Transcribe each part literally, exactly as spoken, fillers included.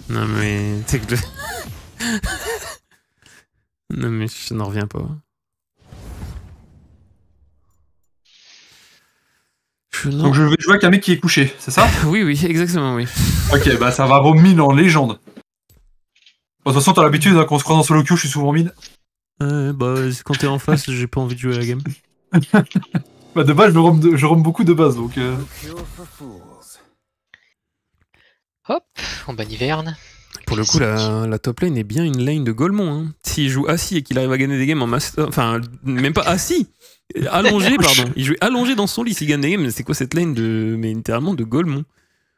Non mais... C'est que le... Non mais je n'en reviens pas. Je n'en... Donc je vais jouer avec un mec qui est couché, c'est ça? Oui, oui, exactement, oui. Ok, bah ça va avoir mine en légende. Bon, de toute façon, t'as l'habitude, hein, quand on se croise en solo queue, je suis souvent mine. Ouais, bah quand t'es en face, j'ai pas envie de jouer à la game. Bah de base, je roam, de, je roam beaucoup de base, donc... Euh... Hop, on banne Hiverne. Pour le coup, la, la top lane est bien une lane de Golemon. Hein. S'il joue assis et qu'il arrive à gagner des games en master... Enfin, même pas assis. Allongé, pardon. Il jouait allongé dans son lit s'il gagne des games. C'est quoi cette lane de... Mais littéralement de Golemon.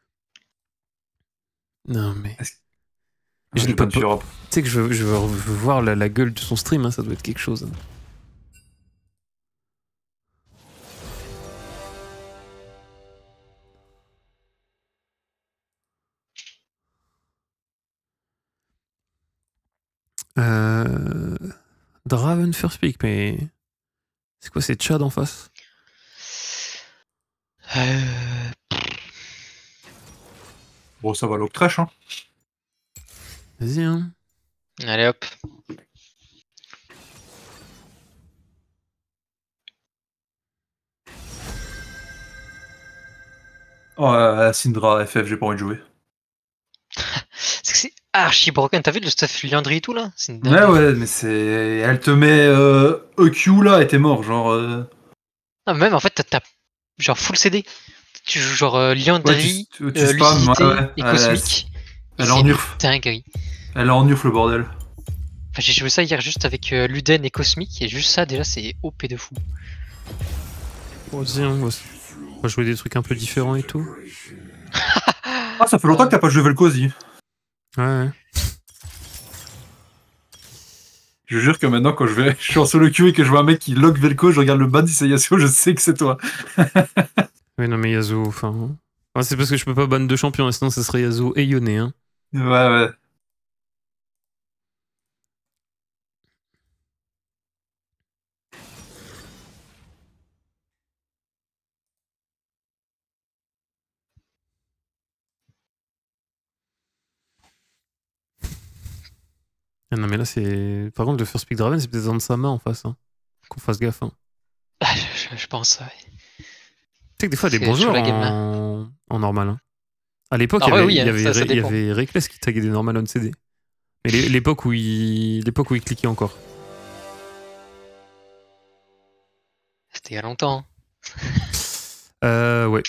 Non mais... Je ne peux pas... Tu sais que je veux, je veux voir la, la gueule de son stream, hein, ça doit être quelque chose. Hein. Euh... Draven First Pick, mais... C'est quoi, c'est Chad en face? Euh... Bon, ça va, l'Octrash, hein. Vas-y, hein. Allez hop. Oh, euh, Syndra, F F, j'ai pas envie de jouer. C'est que c'est archi broken, t'as vu le stuff Liandry et tout là? Ouais, ouais, mais c'est... Elle te met euh, E Q là et t'es mort, genre... Euh... Ah, même en fait, t'as genre full C D. Tu joues genre euh, Liandry, ouais, tu, tu euh, spam, Lucidité ouais, ouais. et Elle, Cosmique. Elle, elle en urf. Dinguerie. Elle en urf le bordel. Enfin, j'ai joué ça hier juste avec euh, Luden et Cosmique et juste ça déjà c'est O P de fou. Vas-y, on va jouer des trucs un peu différents et tout. Ah, ça fait longtemps que t'as pas joué Vel'Koz. Ouais, ouais. Je jure que maintenant, quand je, vais, je suis en solo queue et que je vois un mec qui lock Vel'Koz, je regarde le ban d'Isayasio, je sais que c'est toi. Oui, non, mais Yasuo, enfin. Enfin, c'est parce que je peux pas ban deux champions, sinon ça serait Yasuo et Yone, hein. Ouais, ouais. Ah non, mais là, c'est. Par contre, le First Pick Draven, c'est peut-être dans sa main en face. Hein. Qu'on fasse gaffe. Hein. Ah, je, je pense, ouais. Tu sais que des fois, des bons joueurs en... en normal. Hein. À l'époque, il y avait, oui, il y avait, ça, ça il y avait Reckless qui taguait des normal on C D. Mais l'époque où il l'époque où il cliquait encore. C'était il y a longtemps. Euh, ouais.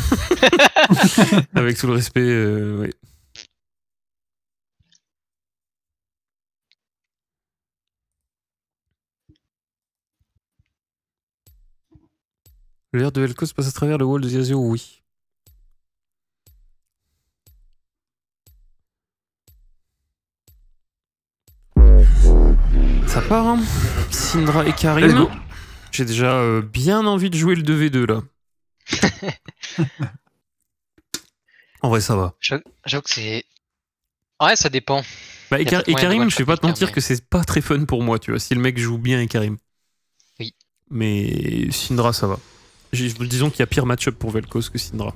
Avec tout le respect, euh, ouais. L'air de Vel'Koz passe à travers le wall de Yasuo, oui. Ça part, hein. Syndra et Karim. J'ai déjà euh, bien envie de jouer le deux v deux, là. En vrai, ça va. J'avoue que c'est... Ouais, ça dépend. Bah, et, Car et Karim, je vais pas te mentir mais... que c'est pas très fun pour moi, tu vois, si le mec joue bien et Karim. Oui. Mais Syndra, ça va. Disons qu'il y a pire match-up pour Vel'Koz que Syndra.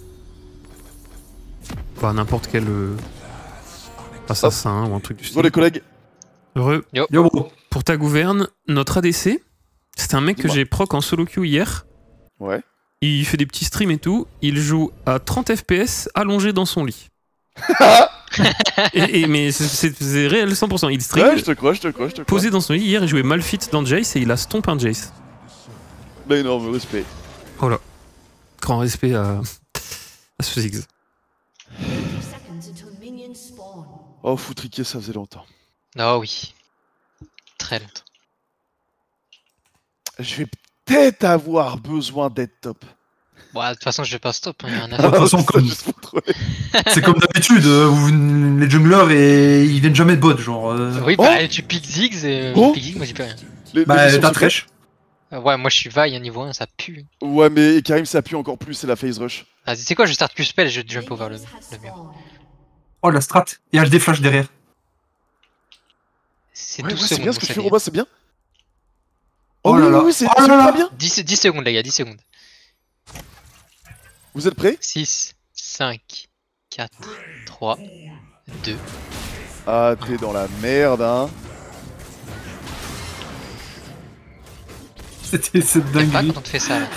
Enfin, n'importe quel euh, assassin oh. ou un truc du style. Bon, les collègues. Heureux. Yo. Yo, bro. Pour ta gouverne, notre A D C, c'était un mec que j'ai proc en solo queue hier. Ouais. Il fait des petits streams et tout. Il joue à trente F P S allongé dans son lit. et, et, mais c'est réel cent pour cent. Il stream. Ouais, je te crois, je te crois, je te crois. Posé dans son lit. Hier, il jouait Malfit dans Jace et il a stomp un Jace. Bah, énorme respect. Oh là. Grand respect à, à ce Ziggs. Oh, foutriquer, ça faisait longtemps. Ah oui. Très longtemps. Je vais peut-être avoir besoin d'être top. Bon, de toute façon, je vais pas stop. Hein, de toute façon, comme... c'est comme d'habitude, euh, les junglers et ils viennent jamais de bot, genre. Euh... Oui, bah oh tu piques Ziggs et oh piques Ziggs, moi j'y peux rien. Les, bah, t'as Thresh. Euh, ouais, moi je suis vaille à niveau un, ça pue. Ouais, mais Karim ça pue encore plus, c'est la phase rush. Ah, c'est quoi, je start Q-spell et je jump over le, le mur. Oh la strat, et H D flash derrière. C'est ouais, douze ouais, secondes. C'est bien ce que tu fais, Roba, c'est bien. Oh, oh là là, oui, oui, c'est oh là là. bien. dix, dix secondes, les gars, dix secondes. Vous êtes prêts? six, cinq, quatre, trois, deux. Ah, t'es dans la merde, hein. C'était cette T'aimes pas dinguerie. quand on te fait ça là.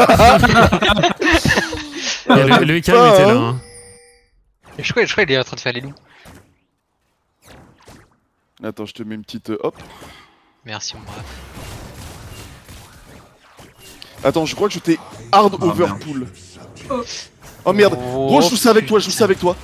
Et le, le Ekarim était là. Hein. Je crois, je crois qu'il est en train de faire les loups. Attends, je te mets une petite... euh, hop. Merci mon brave. Attends, je crois que je t'ai hard Ah, overpool. Oh merde. Gros, je joue ça avec toi, je joue ça avec toi.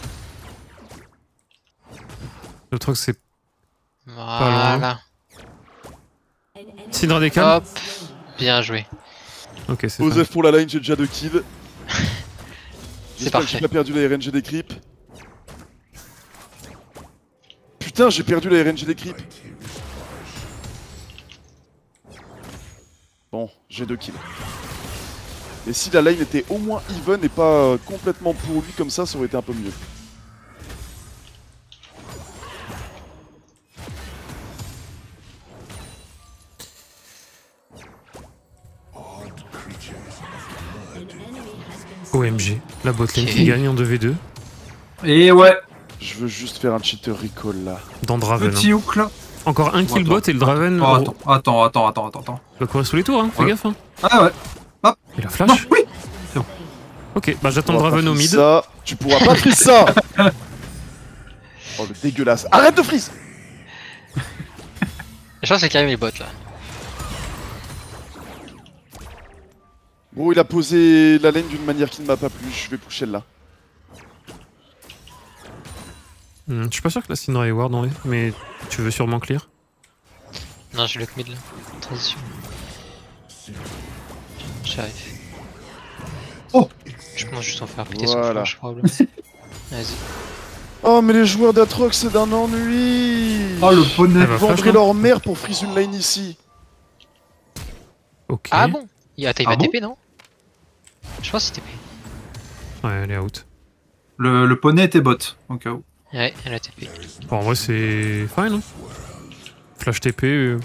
Je trouve que c'est Voilà. Syndra des calmes. Hop. Bien joué. Ok, c'est ça. Osef pour la line, j'ai déjà deux kills. C'est J'espère que parfait. j'ai pas perdu la R N G des creeps. Putain, j'ai perdu la R N G des creeps. Bon, j'ai deux kills. Et si la line était au moins even et pas euh, complètement pour lui comme ça, ça aurait été un peu mieux. O M G, la botlane Ok. qui gagne en deux v deux. Et ouais, Je veux juste faire un cheater recall là. Dans Draven. petit hein. hook là. Encore un kill Attends. bot et le Draven Oh, oh, attends, attends, attends, attends, attends. va courir sous les tours, hein. Fais Ouais. gaffe. Hein. Ah ouais. Et la Non, flash. oui. Ok, bah j'attends Tu le pourras Draven pas au freeze mid. ça. Tu pourras pas freeze ça. Oh le dégueulasse. Arrête de freeze. Je pense que c'est Karim les bots là. Bon, il a posé la lane d'une manière qui ne m'a pas plu. Je vais pusher là. Hmm, je suis pas sûr que la Syndra est ward en vrai, mais tu veux sûrement clear. Non, j'ai le mid là. Transition. J'arrive. Oh. Je pense juste en faire appliquer Voilà. son flash probablement. Vas-y. Oh mais les joueurs d'Atrox c'est d'un ennui. Oh le poney. Elle va Ils flash, vendraient hein. leur mère pour freeze une lane ici. Ok. Ah bon il... Attends, il Ah va bon T P non? Je pense qu'il T P. Ouais, elle est out. Le, le poney était bot, au cas où. Ouais, elle a T P. Bon, en vrai, c'est fine. Hein. Flash T P. euh,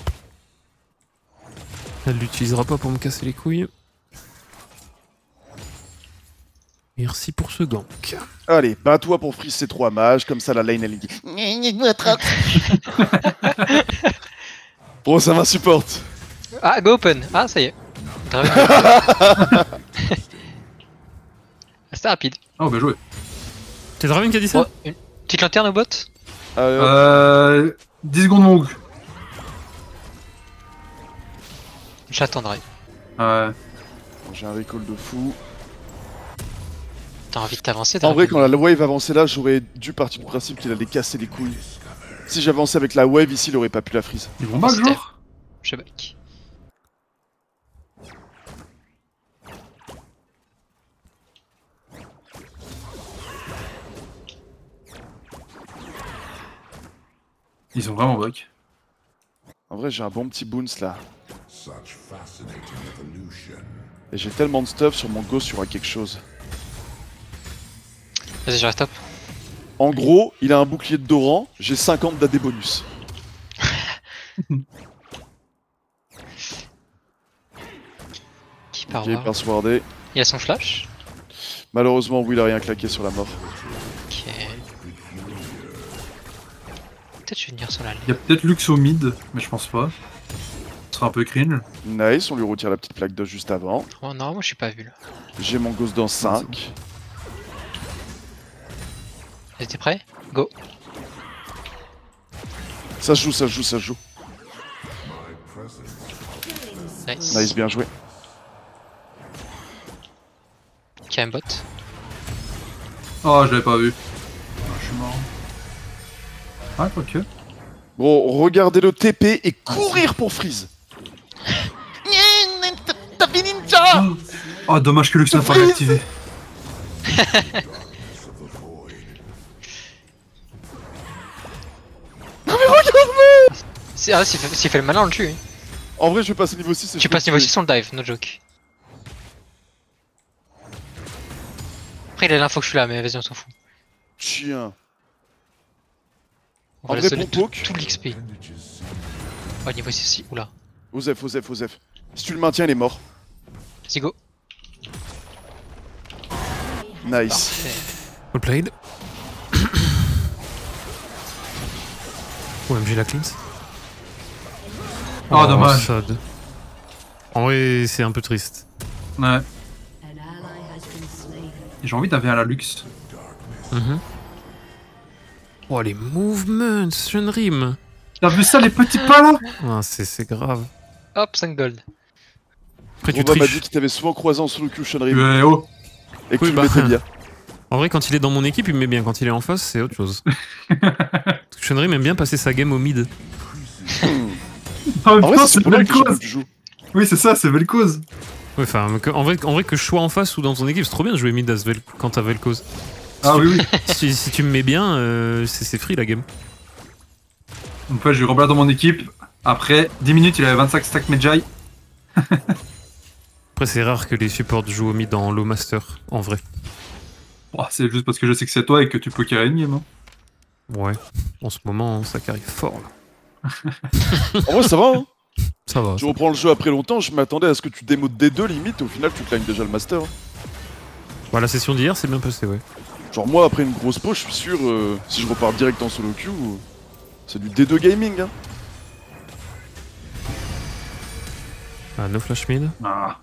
Elle l'utilisera pas pour me casser les couilles. Merci pour ce gank. Allez, bats-toi pour freeze ces trois mages, comme ça la lane elle dit. Bon ça m'insupporte. Ah, go open. Ah, ça y est. Draven. C'était rapide. Oh, bien joué. C'est Draven qui a dit ça? Oh, une petite lanterne au bot? Allez, hop. Euh. dix secondes mon hook. J'attendrai. Ouais. J'ai un recall de fou. T'as envie de t'avancer? En vrai, quand la wave avançait là, j'aurais dû partir du principe qu'il allait casser les couilles. Si j'avançais avec la wave ici, il aurait pas pu la freeze. Ils vont back, C'était- genre. Je back. Ils sont vraiment back. En vrai, j'ai un bon petit bounce là. Et j'ai tellement de stuff sur mon ghost, il y aura quelque chose. Vas-y, je reste top. En gros, il a un bouclier de Doran, j'ai cinquante d'A D bonus. Qui part J'ai voir persuadé. Il a son flash? Malheureusement, oui, il a rien claqué sur la mort. Ok. Peut-être je vais venir sur la ligne. Il y a peut-être Lux au mid, mais je pense pas. Ce sera un peu cringe. Nice, on lui retire la petite plaque d'os juste avant. Oh non, moi je suis pas vu là. J'ai mon ghost dans cinq. T'es prêt? Go. Ça se joue, ça se joue, ça se joue. Nice. Nice, bien joué. Qui a un bot? Oh, je l'avais pas vu. Oh, je suis mort. Ah, quoique. Bon, regardez le T P et courir pour freeze. Tapi ninja. Oh, dommage que Lux n'a pas réactivé. Si- Ah, s'il fait, s'il fait le malin, on le tue. hein. En vrai, je vais passer niveau six. et Tu je passes peux niveau tuer. six, on le dive, no joke. Après, il a l'info que je suis là, mais vas-y, on s'en fout. Chien. On va En laisser vrai, donner pour tout, poke. tout l'X P. Oh, niveau six aussi, oula. Osef, Osef, Osef. Si tu le maintiens, il est mort. Vas-y, go. Nice. Parfait. Well played. O M G la cleanse. Oh, dommage. Sad. En vrai, c'est un peu triste. Ouais. J'ai envie d'avoir la luxe. Mm-hmm. Oh, les movements, Shenrim. T'as vu ça, les petits pas là? Ah, c'est grave. Hop, cinq gold. Après, tu Robin m'a triches. dit qu'il t'avait souvent croisé en solo queue Shenrim Ouais, oh. et que Oui, tu bah. le mettais bien. En vrai, quand il est dans mon équipe, il me met bien. Quand il est en face, c'est autre chose. Shenrim aime bien passer sa game au mid. En même En vrai, temps, c'est c'est pour que Vel'Koz. tu joues. Oui, c'est ça, c'est Vel'Koz. Ouais, enfin, que- en, vrai, en vrai, que je sois en face ou dans ton équipe, c'est trop bien de jouer mid à Svel quand t'as Vel'Koz. Ah oui, oui. Si, si tu me mets bien, euh, c'est free la game. Une fois, j'ai eu Robert dans mon équipe. Après dix minutes, il avait vingt-cinq stacks Medjay. Après, c'est rare que les supports jouent au mid dans low master, en vrai. Oh, c'est juste parce que je sais que c'est toi et que tu peux carry une game. Hein. Ouais, en ce moment, ça carry fort là. En vrai, ça va, hein. Ça va. Tu reprends le jeu après longtemps, je m'attendais à ce que tu démo D deux limite, et au final, tu claimes déjà le master. hein. Bah, la session d'hier, c'est bien passé, ouais. Genre, moi, après une grosse pause, je suis sûr, euh, si je repars direct en solo queue, euh, c'est du D deux gaming. Hein. Ah, no flash mid. Ah.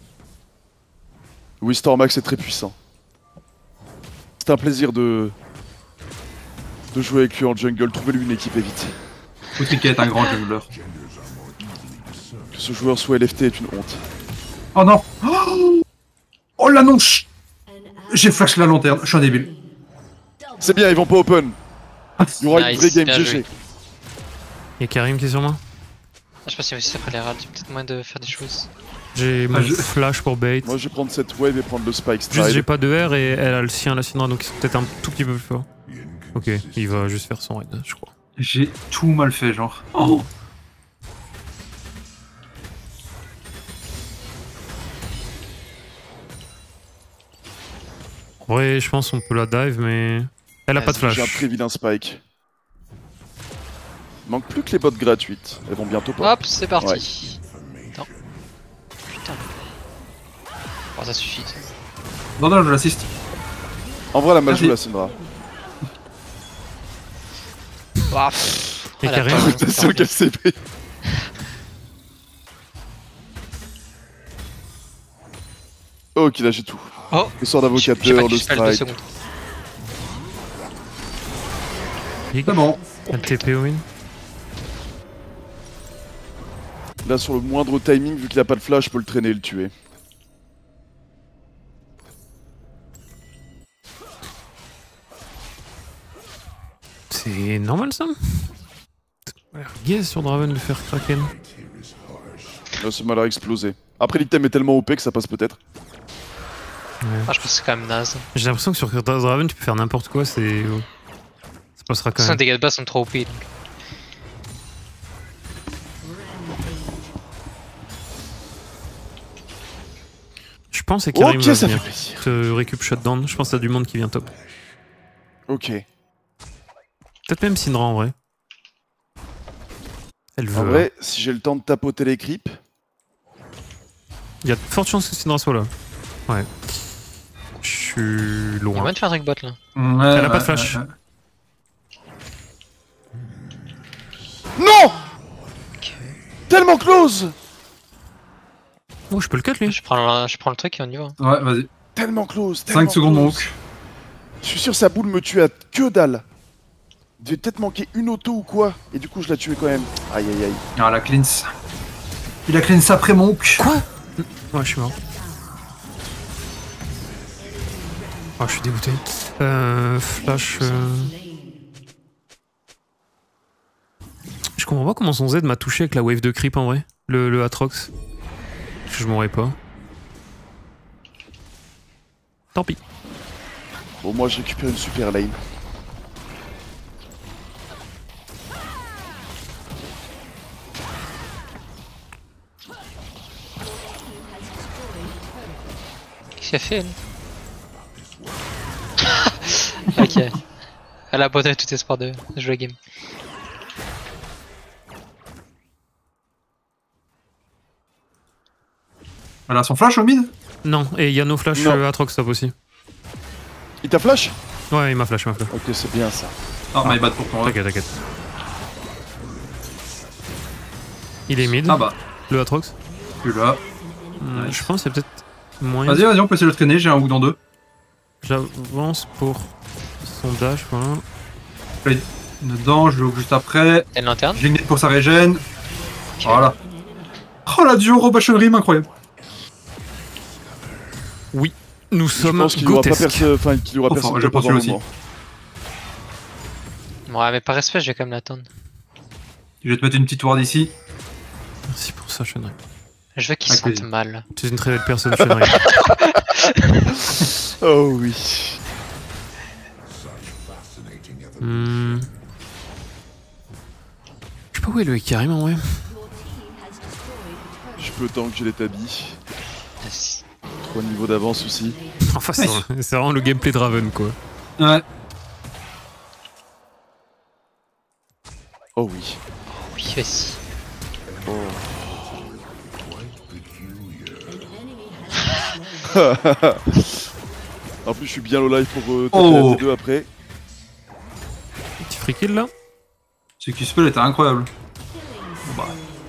Oui, Stormax est très puissant. C'est un plaisir de. de jouer avec lui en jungle, trouvez-lui une équipe et vite. Outrika est un grand jungler. Que ce joueur soit L F T est une honte. Oh non. Oh, oh l'annonce. J'ai flash la lanterne, je suis un débile. C'est bien, ils vont pas open. Il y aura Nice, une vraie game bien G joué. G. Y'a Karim qui est sur moi. Ah, je sais pas si aussi après les rats, j'ai peut-être moyen de faire des choses. J'ai mon je- flash pour bait. Moi, je vais prendre cette wave et prendre le spike Juste, stride. j'ai pas de R et elle a le sien, la Syndra, donc c'est peut-être un tout petit peu plus fort. Ok, il va juste faire son raid, je crois. J'ai tout mal fait, genre. Oh. En vrai, je pense qu'on peut la dive, mais. Elle a pas de flash. J'ai un très vilain spike. Manque plus que les bottes gratuites. Elles vont bientôt pas. Hop, c'est parti. Attends. Putain. Bon, ça suffit. ça. Non, non, je l'assiste. En vrai, la magie, Merci. la Syndra. Ouah, pff. Et Ah, la Karim, torre, T'es sûr qu'elle s'est pris. Ok, là j'ai tout. Oh, Le sort j'ai j'ai d'invocateur, pas le de spell deux strike. secondes. Yig. C'est bon. Elle T P au win. Là, sur le moindre timing, vu qu'il a pas de flash, je peux le traîner et le tuer. C'est normal ça. Yes sur Draven de faire Kraken. Là, ce mal à exploser. Après, l'item est tellement O P que ça passe peut-être. Ouais. Ah, je pense que c'est quand même naze. J'ai l'impression que sur Draven tu peux faire n'importe quoi, c'est. Ça passera quand Sans même. dégâts de base sont trop O P. donc. Je pense que Karim Ok, va ça fait venir plaisir. te récup shutdown. Je pense qu'il y a du monde qui vient top. Ok. Peut-être même Syndra en vrai. Elle veut. En vrai, si j'ai le temps de tapoter les creeps. Il y a de fortes chances que Syndra soit là. Ouais. Je suis Il y a loin. moyen de faire un truc bot là. Ouais, Elle a pas de ouais, flash. ouais, ouais. Non Tellement close Oh, je peux le cut lui. Je prends, le, je prends le truc et on y va. Ouais, vas-y. Tellement close tellement cinq secondes, mon close. hook. Je suis sûr que sa boule me tue à que dalle. Il devait peut-être manquer une auto ou quoi. Et du coup, je l'ai tué quand même. Aïe aïe aïe. Ah, la cleanse. Il a cleanse après mon hook. Quoi? Ouais, je suis mort. Oh, je suis dégoûté. Euh, flash. Euh... Je comprends pas comment son Z m'a touché avec la wave de creep en vrai. Le, le Atrox. Parce que je m'aurais pas. Tant pis. Bon, moi, je récupère une super lane. Qu'est-ce qu'elle fait elle Ok. Elle a abandonné tout espoir de jouer la game. Elle a son flash au mid. Non, et il y a no flash Non. euh, Atrox top aussi. Il t'a flash? Ouais, il m'a flash, il m'a flash. Ok, c'est bien ça. Ah, my bad pour ton hook. T'inquiète, t'inquiète. Il est mid, Ah bah, le Atrox. je suis là. Hmm, Nice. Je pense qu'il y a peut-être moyen. Vas-y, vas-y, on peut essayer de le traîner, j'ai un ou dans deux. J'avance pour son dash, voilà. Dedans, je joue juste après. T'as une lanterne? J'ai une pour sa régène. Ok. Voilà. Oh la duo Robation Rim, incroyable. Nous Je sommes pense qu'il y aura pas grotesques. personne, enfin qu'il y aura Enfin, personne. je qui pense va aussi. vraiment. Ouais, mais par respect, je vais quand même l'attendre. Je vais te mettre une petite ward ici. Merci pour ça, Shenry. Je veux qu'il Avec sente plaisir. mal. Tu es une très belle personne, Shenry. Oh oui. Hmm. Je sais pas où est le Ikarim en vrai. Je peux tant que j'ai les tabis. Yes. Trois niveaux d'avance aussi. Enfin, c'est vrai- c'est vraiment le gameplay de Raven quoi. Ouais. Oh oui. Oui, vas-y. Oh. En plus, je suis bien low life pour euh, taper Oh. la T deux après. Petit free kill là. Ce Q-spell était incroyable. Bon bah,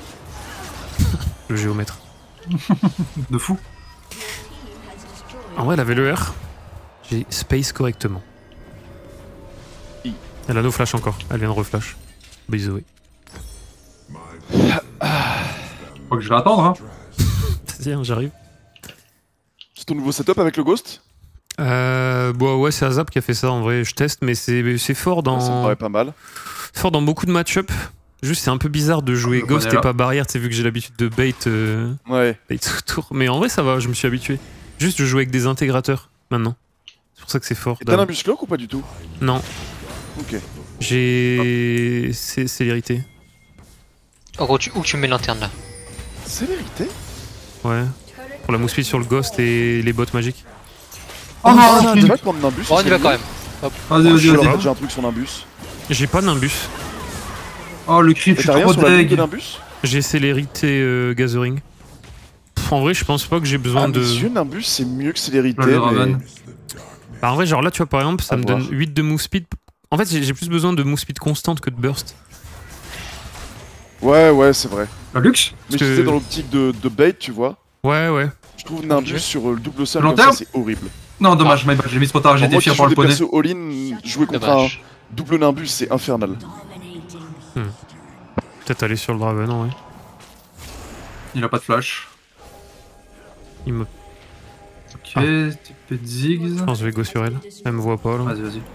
Le géomètre. de fou. En vrai, elle avait le R. J'ai space correctement. I. Elle a no flash encore. Elle vient de reflash. Bisous. Je crois que je vais attendre, hein. Vas-y, hein, j'arrive. C'est ton nouveau setup avec le Ghost? Euh, bon, ouais, c'est Azap qui a fait ça en vrai. Je teste, mais c'est c'est fort Ça me dans paraît pas mal. fort dans beaucoup de match-up. Juste, c'est un peu bizarre de jouer Le Ghost connais, et là. pas barrière. Tu sais, vu que j'ai l'habitude de bait, euh, Ouais. bait autour. Mais en vrai, ça va. Je me suis habitué. Juste, je joue avec des intégrateurs maintenant. C'est pour ça que c'est fort. Et t'as un Busclock ou pas du tout? Non, Ok. j'ai c'est célérité. En gros, tu... où tu mets la lanterne là? C'est vérité? Ouais. Pour la mousse speed sur le Ghost et les bots magiques. Oh non, Ah, non, tu vas prendre Nimbus? Bon, on y va quand même. Vas-y, vas-y, J'ai vas-y. j'ai un truc sur Nimbus. J'ai pas Nimbus. Oh, le creep, Et je t'as suis rien trop sur la ligne de deg. Nimbus? J'ai célérité euh, Gathering. Pff, en vrai, je pense pas que j'ai besoin Ah, de. mes yeux, Nimbus, c'est mieux que Célérité, Le mais... Raven. Bah, en vrai, genre là, tu vois, par exemple, ça À me voir. donne huit de move speed. En fait, j'ai j'ai plus besoin de move speed constante que de burst. Ouais, ouais, c'est vrai. Le luxe. Mais que- j'étais dans l'optique de, de bait, tu vois. Ouais, ouais. Je trouve Nimbus sur euh, le double sol Long comme ça, terme c'est horrible. Non, dommage, my bad, j'ai mis trop tard, j'ai Alors, moi été fier qui par joue le des poney. persos all-in, jouer contre Dommage. un double Nimbus, c'est infernal. Peut-être aller sur le Draven, ouais. Il a pas de flash. Il me... Ok, Ah. petit peu de zigs. Je pense que je vais go sur elle. Elle me voit pas là. Vas-y, vas-y.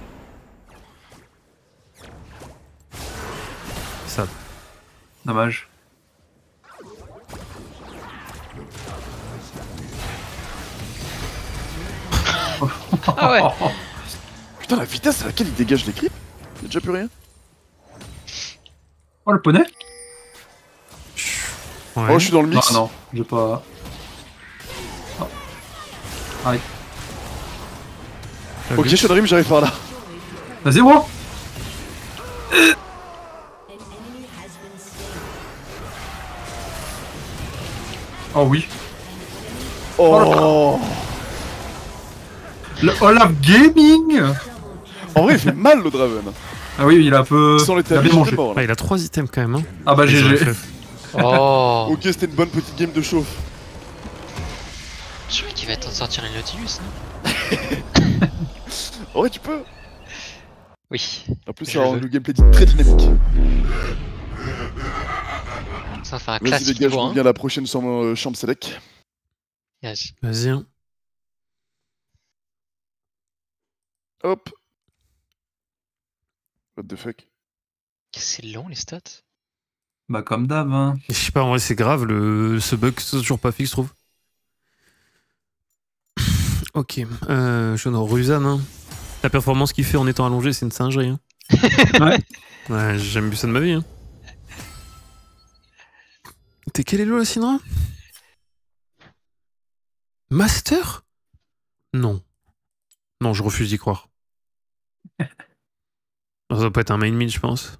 Ça. Dommage. Ah ouais. Putain, la vitesse à laquelle il dégage les creeps. Y'a déjà plus rien. Oh, le poney. Ouais. Oh, je suis dans le Non, mix. non, j'ai pas. Oh. Arrête. T'as Ok, vu Shadrim, j'arrive par là. Vas-y, bro. Oh oui. Oh. Le Olaf Gaming. En vrai, il fait mal le Draven. Ah oui, il a un peu. Sans les il a tabis, bien mangé. j'étais mort, là. Ah, il a trois items quand même. Hein. Ah bah Ils ont G G. fait- Oh. Ok, c'était une bonne petite game de chauffe. Je crois qu'il va t'en sortir une Nautilus. Hein. En vrai, tu peux. Oui. En plus, Je ça rend veux. le gameplay très dynamique. Ça va faire un Vas-y, les classique gars, je niveau un. reviens la prochaine sur euh, chambre select. Yes. Vas-y. Hein. Hop. What the fuck. C'est long les stats. Bah comme d'hab, hein. Je sais pas, en vrai, c'est grave. Le... Ce bug, c'est toujours pas fixe, je trouve. Ok. Euh, je suis dans Ruzan. Hein. La performance qu'il fait en étant allongé, c'est une singerie. Hein. Ouais. Ouais, j'ai jamais vu ça de ma vie. Hein. T'es quel elo, la Syndra? Master? Non. Non, je refuse d'y croire. Ça doit pas être un main mid, je pense.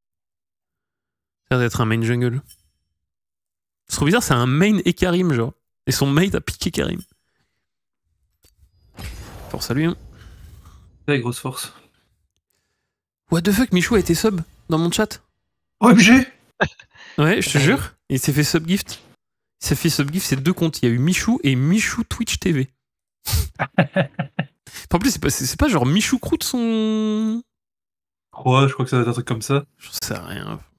Ça doit être un main jungle. C'est trop bizarre, c'est un main et Karim, genre. Et son mate a piqué Karim. Force à lui, hein. Très grosse force. What the fuck, Michou a été sub dans mon chat. O M G. Ouais, je te jure. Et il s'est fait subgift. Il s'est fait subgift ses deux comptes. Il y a eu Michou et Michou Twitch T V. En plus, c'est pas, c'est pas genre Michou Croûte son. Ouais, je crois que ça va être un truc comme ça. Je sais rien.